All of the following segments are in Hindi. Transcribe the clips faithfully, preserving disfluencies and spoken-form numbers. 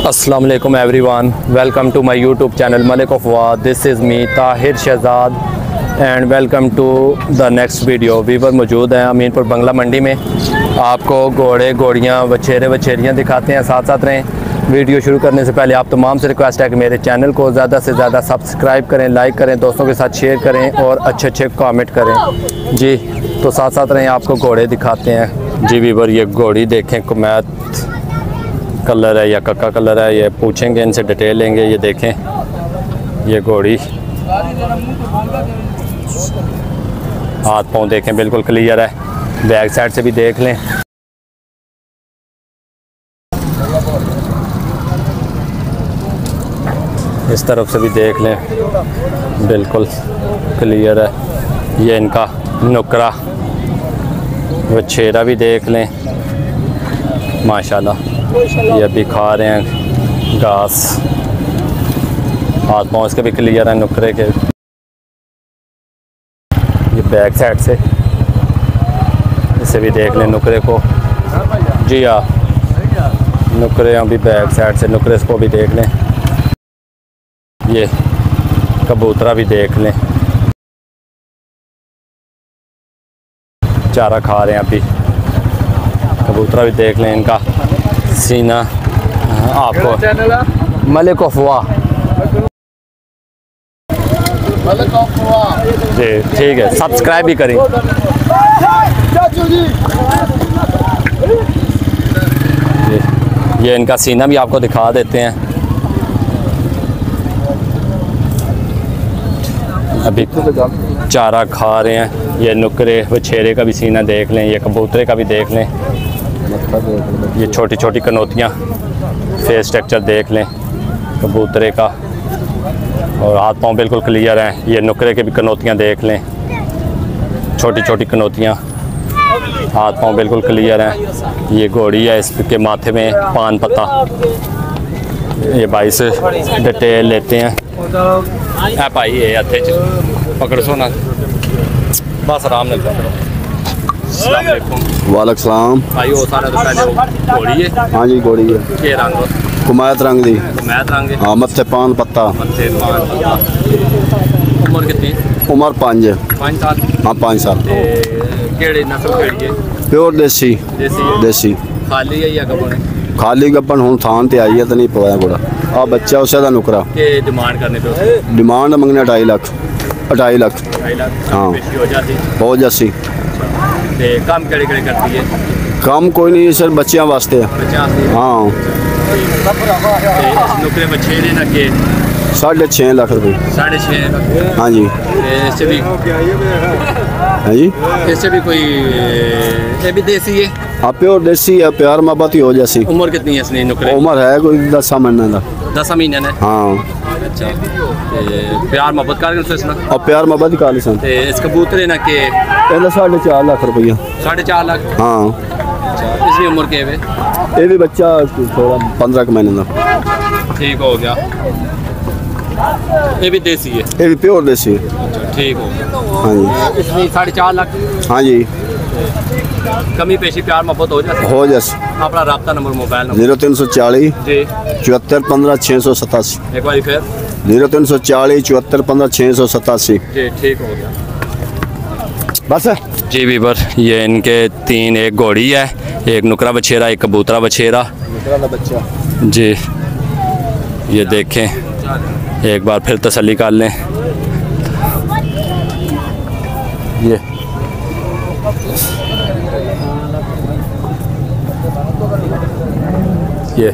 अस्सलाम वालेकुम everyone, welcome to my YouTube channel Malik of war. This is me Tahir Shahzad and welcome to the next video. Viewer मौजूद हैं अमीनपुर बंगला मंडी में। आपको घोड़े घोड़ियाँ वछेरे वछेरियाँ दिखाते हैं। साथ साथ रहें। वीडियो शुरू करने से पहले आप तमाम से रिक्वेस्ट है कि मेरे चैनल को ज़्यादा से ज़्यादा सब्सक्राइब करें, लाइक करें, दोस्तों के साथ शेयर करें और अच्छे अच्छे कमेंट करें जी। तो साथ साथ रहें, आपको घोड़े दिखाते हैं जी। वीवर ये घोड़ी देखें, कुमैत कलर है या कक्का कलर है, ये पूछेंगे, इनसे डिटेल लेंगे। ये देखें ये घोड़ी, हाथ पाँव देखें बिल्कुल क्लियर है। बैक साइड से भी देख लें। इस तरफ से भी देख लें, बिल्कुल क्लियर है। ये इनका नुकरा वछेरा भी देख लें, माशाल्लाह। ये अभी खा रहे हैं घास। हाथ पाँव इसके भी क्लियर है नुकरे के। ये बैक साइड से इसे भी देख लें नुकरे को जी। हाँ, नुकरे अभी बैक साइड से नुकरे को भी देख लें। ये कबूतरा भी देख लें, चारा खा रहे हैं अभी। कबूतरा भी देख लें, इनका सीना आपको मलिक ऑफ वार जी, ठीक है। सब्सक्राइब भी करें। ये इनका सीना भी आपको दिखा देते हैं। अभी चारा खा रहे हैं। ये नुकरे वछेरे का भी सीना देख लें, ये कबूतरे का भी देख लें। ये छोटी छोटी कनौतियाँ, फेस स्ट्रक्चर देख लें कबूतरे का, और हाथ पाँव बिल्कुल क्लियर हैं। ये नुकरे के भी कनौतियाँ देख लें, छोटी छोटी कनौतियाँ, हाथ पाँव बिल्कुल क्लियर हैं। ये घोड़ी है, इसके माथे में पान पत्ता। ये भाई से डिटेल लेते हैं। है भाई ये हथे पकड़ सो ना, बस आराम से वालेकुम सलाम भाई। वो सारा तो पहले घोड़ी है। हाँ जी घोड़ी है। के रंग? कुमैत रंग दी। कुमैत रंग। हाँ, मत्थे पान पत्ता। मत्थे पान पत्ता। उम्र कितनी? उम्र पाँच पाँच साल। हाँ पाँच साल। केड़ी नस्ल केड़ी है? प्योर देसी। देसी देसी खाली है या गब्बन है? खाली गब्बन हूँ थान ते आई है तो नहीं पवाया घोड़ा। आ बच्चा उसे दा नुकरा। के डिमांड करने पे? डिमांड मंगने ढाई लाख। ढाई लाख ढाई लाख हाँ हो जाती हो जासी। ते काम केड़े केड़े करती है? काम कोई नहीं सर, बच्चियां वास्ते। हाँ नुकरे वछेरे ना के साढ़े छः लाख रुपये। साढ़े छः? हाँ जी। इससे भी हाँ जी, इससे भी कोई ये भी देसी है? हाँ प्योर देसी है, प्यार मोहब्बत ही हो जैसी। उम्र कितनी है इसने नुकरे? उम्र है कोई दस महीने का। दस महीने ने? हाँ। अच्छा, प्यार मोहब्बत कर से इसमें? और प्यार मोहब्बत का सन। इस कबूतरे ना के पहले साढ़े चार लाख रुपया। साढ़े चार लाख? हाँ। अच्छा, इसकी उम्र के है? ये भी बच्चा थोड़ा पंद्रह के महीने का। ठीक हो गया। ये भी देसी है? ये भी प्योर देसी है। अच्छा, ठीक हो गया। हाँ जी। इसमें साढ़े चार लाख? हाँ जी। कमी पेशी प्यार मोहब्बत हो जाए? हो जैसे। अपना रब्ता नंबर, मोबाइल नंबर? जीरो तीन सौ चालीस जी चौहत्तर पंद्रह छः सौ सतासी। एक बार फिर? जीरो तीन सौ चालीस चौहत्तर पंद्रह छः सौ सतासी। जी ठीक हो गया। बस है जी वीवर, ये इनके तीन, एक घोड़ी है, एक नुकरा बछेरा, एक कबूतरा बछेरा बच्चा जी। ये देखें, एक बार फिर तसल्ली कर लें। ये ये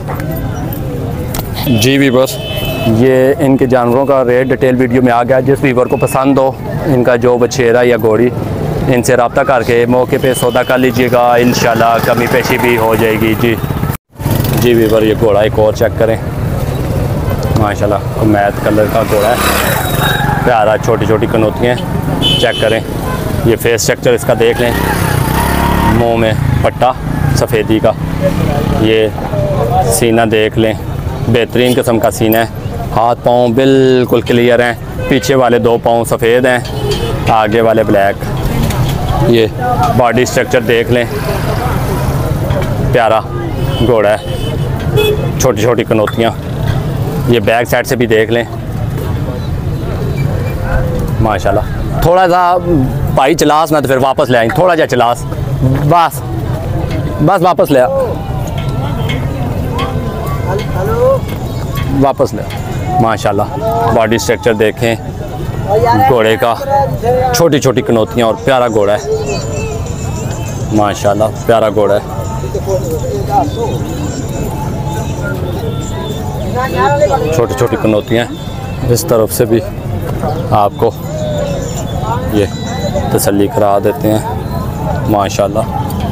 जी वीवर, ये इनके जानवरों का रेट डिटेल वीडियो में आ गया। जिस वीवर को पसंद हो इनका जो बछेरा या घोड़ी, इनसे रब्ता करके मौके पे सौदा कर लीजिएगा। इंशाल्लाह कमी पेशी भी हो जाएगी जी। जी वीवर, ये घोड़ा एक और चेक करें, माशाल्लाह कुमैत कलर का घोड़ा है, प्यारा। छोटी छोटी कनौतियाँ चेक करें। ये फेस स्ट्रक्चर इसका देख लें, मुंह में पट्टा सफ़ेदी का। ये सीना देख लें, बेहतरीन किस्म का सीना है। हाथ पाँव बिल्कुल क्लियर हैं, पीछे वाले दो पाँव सफ़ेद हैं, आगे वाले ब्लैक। ये बॉडी स्ट्रक्चर देख लें, प्यारा घोड़ा है। छोटी छोटी कनौतियाँ। ये बैक साइड से भी देख लें माशाल्लाह। थोड़ा सा भाई चलास ना तो फिर वापस ले आएंगे, थोड़ा जा चलास, बस बस वापस ले आ, वापस ले आ। माशाल्लाह बॉडी स्ट्रक्चर देखें घोड़े का, छोटी छोटी कनौतियाँ और प्यारा घोड़ा है माशाल्लाह, प्यारा घोड़ा है। छोटी छोटी कनौतियाँ इस तरफ से भी आपको ये तसल्ली करा देते हैं माशाल्लाह।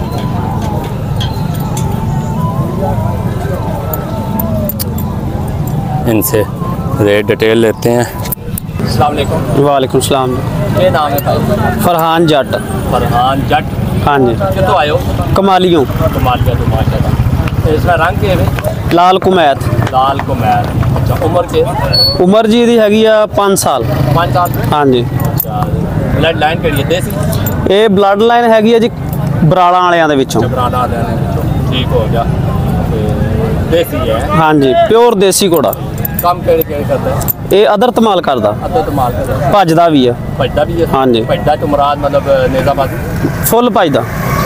इनसे रेट डिटेल लेते हैं। अस्सलाम वालेकुम। वालेकुम सलाम। ये नाम है भाई? फरहान जट। फरहान जट। हाँ जी। कितो आयो? कमालियों। कमालिया तो माशाल्लाह। इसमें रंग के है? लाल कुमैत। लाल कुमैत। अच्छा उम्र के? उम्र जी दी हैगी आ पाँच साल। पाँच साल? हाँ जी। ब्लड लाइन केड़ी है? देसी? ये ब्लड लाइन हैगी है जी बराड़ा वालियां दे विचों। बराड़ा वालियां दे विचों। ठीक हो गया। देसी है? हाँ जी, प्योर देसी घोड़ा। काम केड़े केड़े करदा है? ये अदर तमाल करदा। अदर तमाल करदा। भजदा भी है। भजदा भी है? हाँ जी। भजदा तो मुराद मतलब नेजाबादी? फुल भजदा।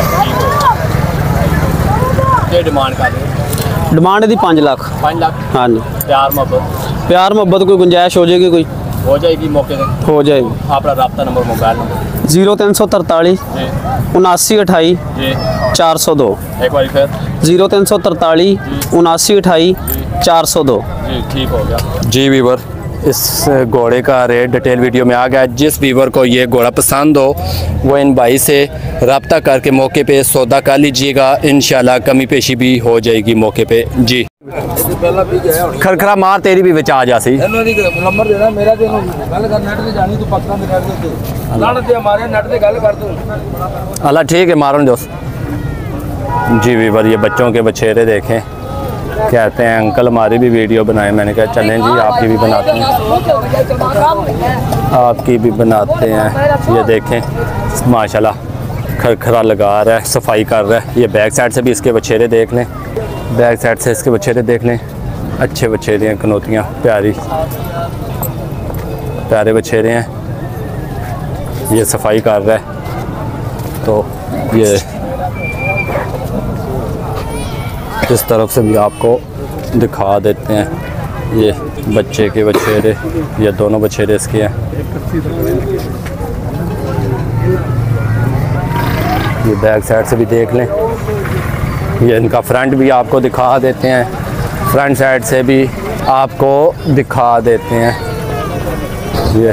क्या डिमांड कर रहे हो? डिमांड दी पाँच लाख। पाँच लाख? हाँ जी। प्यार मोहब्बत? प्यार मोहब्बत कोई गुंजाइश हो जाएगी, कोई हो जाएगी मौके पे? हो जाएगी। आपका रब्ता नंबर, मोबाइल नंबर? जीरो तीन सौ तरतालीस उनासी अठाई चार सौ दो। एक बार फिर? जीरो तीन सौ तरतालीस उनासी अठाई चार सौ दो। जी ठीक हो गया। जी वीवर, इस घोड़े का रेट डिटेल वीडियो में आ गया। जिस वीवर को ये घोड़ा पसंद हो वो इन भाई से रब्ता करके मौके पे सौदा कर लीजिएगा, इंशाल्लाह कमी पेशी भी हो जाएगी मौके पे। जी खरखरा मार तेरी भी विच आ जासी। नंबर देना मेरा दे गल कर नेट ते जानी तू पक्का मेरे नेट ते लाण ते हमारे नेट ते गल कर तू। अल्लाह ठीक है, मारो दोस्त। जी वीवर, ये बच्चों के बछेरे देखें, कहते हैं अंकल हमारी भी वीडियो बनाए। मैंने कहा चलें जी आपकी भी बनाते हैं, आपकी भी बनाते हैं। ये देखें माशाल्लाह खरखरा लगा रहा है, सफाई कर रहा है। ये बैक साइड से भी इसके बछेरे देख लें, बैक साइड से इसके बछेरे देख लें। अच्छे बछेरे हैं, कनौतियाँ प्यारी प्यारे बछेरे हैं। ये सफाई कर रहा है तो ये इस तरफ से भी आपको दिखा देते हैं। ये बच्चे के बछेरे, ये दोनों बछेरे इसके हैं। ये बैक साइड से भी देख लें। ये इनका फ्रंट भी आपको दिखा देते हैं, फ्रंट साइड से भी आपको दिखा देते हैं। ये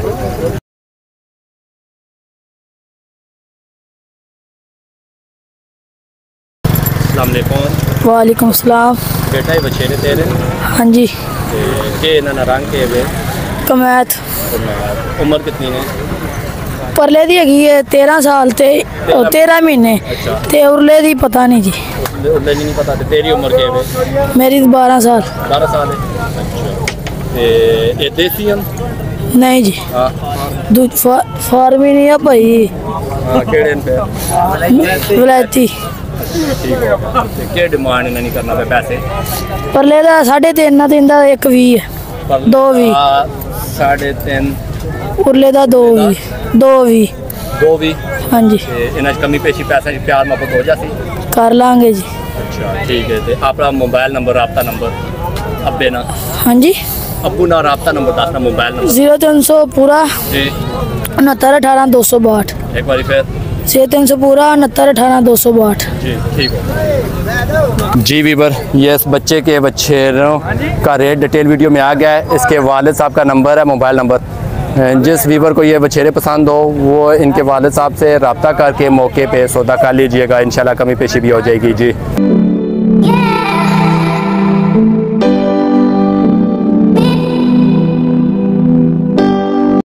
वालेकुम सलाम। बेटा ये बछेरे तेरे? हाँ जी। के ना रंग के वे? कमैत। उम्र कितनी है? परले दी हैगी है तेरह साल ते तेरह महीने। अच्छा। ते उरले दी पता नहीं जी। उरले नहीं पता। ते तेरी उम्र के वे? मेरी बारह साल। बारह साल है। अच्छा। ते ये देसी हम? नहीं जी। हाँ। दूध फा, फार्मी नहीं है भाई। हाँ केड़े पे? विलायती। ठीक है। ते क्या डिमांड नहीं करना पे पैसे? परले दा साढ़े तीन तीन दा एक भी है, दो भी। साढ़े तीन। उरले दा दो भी, दो भी। दो भी? हाँ जी। इन्हें कमी पेशी पैसा प्यार मोहब्बत हो जाती? कर लांगे जी। अच्छा ठीक है। तो अपना मोबाइल नंबर, राब्ता नंबर अब्बे ना? हाँ जी। अब्बू ना राब्ता नंबर दसना, मोबाइल नंबर? जीरो तीन सौ पूरा जी उनहत्तर अठारह दो सौ बाहठ। एक बार फिर? छः तीन सौ पूरा उनहत्तर अठारह दो सौ बाहठ। जी ठीक है। जी वीवर, ये इस बच्चे के बछेरों का रेट डिटेल वीडियो में आ गया है। इसके वालिद साहब का नंबर है, मोबाइल नंबर। जिस वीवर को ये बछेरे पसंद हो वो इनके वालिद साहब से रब्ता करके मौके पे सौदा कर लीजिएगा, इंशाल्लाह कमी पेशी भी हो जाएगी। जी।